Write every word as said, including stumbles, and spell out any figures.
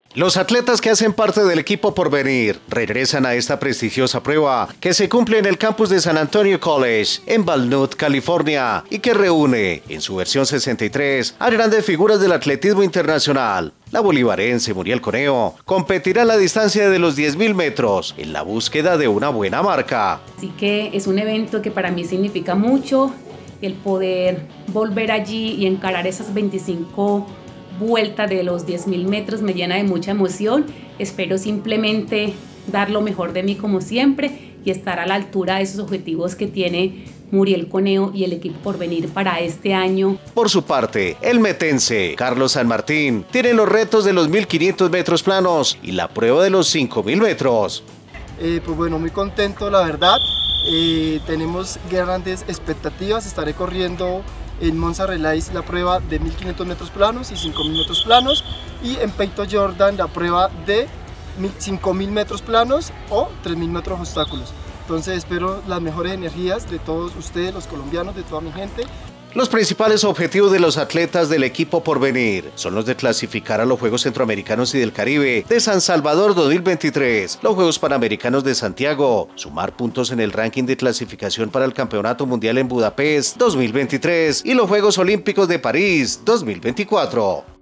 Los atletas que hacen parte del equipo Porvenir regresan a esta prestigiosa prueba que se cumple en el campus de San Antonio College en Walnut, California, y que reúne en su versión sesenta y tres a grandes figuras del atletismo internacional. La bolivarense Muriel Coneo competirá en la distancia de los diez mil metros en la búsqueda de una buena marca. Así que es un evento que para mí significa mucho, el poder volver allí y encarar esas veinticinco vuelta de los diez mil metros me llena de mucha emoción. Espero simplemente dar lo mejor de mí como siempre y estar a la altura de esos objetivos que tiene Muriel Coneo y el equipo Porvenir para este año. Por su parte, el metense Carlos San Martín tiene los retos de los mil quinientos metros planos y la prueba de los cinco mil metros. Eh, pues bueno, muy contento la verdad. Eh, tenemos grandes expectativas. Estaré corriendo en Monza Relays la prueba de mil quinientos metros planos y cinco mil metros planos, y en Peito Jordan la prueba de cinco mil metros planos o tres mil metros obstáculos. Entonces espero las mejores energías de todos ustedes, los colombianos, de toda mi gente. Los principales objetivos de los atletas del equipo Porvenir son los de clasificar a los Juegos Centroamericanos y del Caribe de San Salvador dos mil veintitrés, los Juegos Panamericanos de Santiago, sumar puntos en el ranking de clasificación para el Campeonato Mundial en Budapest dos mil veintitrés y los Juegos Olímpicos de París dos mil veinticuatro.